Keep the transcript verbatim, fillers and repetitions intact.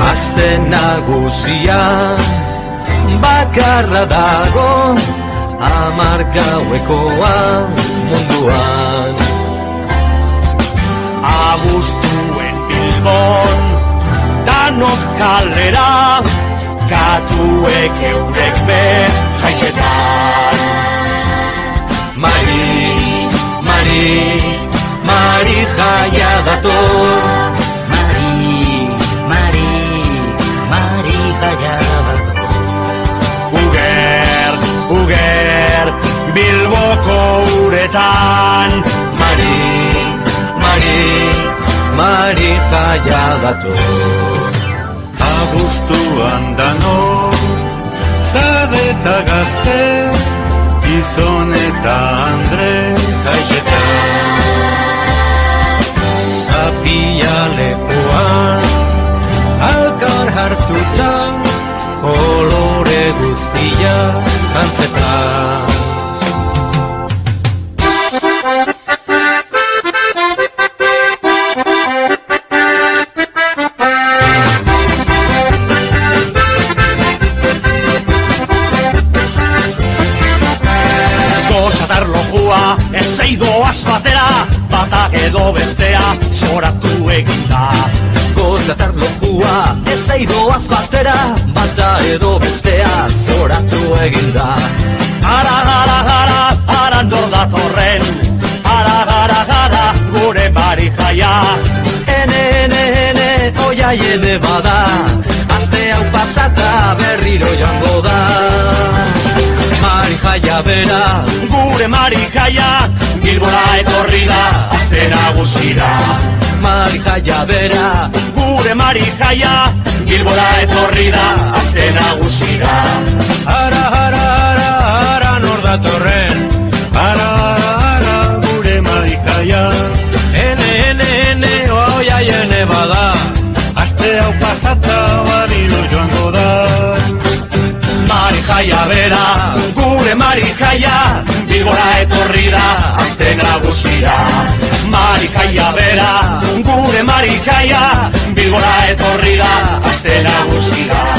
Aste nagusia bakarra dago, hamar gauekoa munduan. Abuztuen Bilbon, danok kalera, katuek eurek be jaiketan. Mari, Mari, Mari jaia dator. Mari, Mari, Mari jaia dator. Uger, uger, Bilboko uretan. Mari, Mari, Mari jaia dator. Abuztuan danok, zabe eta gazte, gizon eta andre gaixetan. Zapia lepoan, alkar hartuta, kolore guztia antzetan. Ezeidoaz batera, batak edo bestea, zoratu eginda. Gozatar lokua, ezeidoaz batera, bata edo bestea, zoratu eginda. Ara, ara, ara, ara nor datorren, ara, ara, ara, gure Mari jaia. Ene, ene, ene, oia ene bada, aste hau pasata berriro joango da. Mari jaia bera, gure Mari jaia, Bilbora etorri da, aste nagusira. Mari jaia bera, gure Mari jaia, Bilbora etorri da, aste nagusira. Ara, ara, ara, ara nor datorren, Ara, ara, ara, gure Mari jaia. ene, ene, ene, oia ene bada, Aste hau pasata bariro joango da. Mari jaia bera, gure Mari jaia, Bilbora etorri da, aste nagusira. Mari jaia bera, gure Mari jaia, Bilbora etorri da, aste nagusira.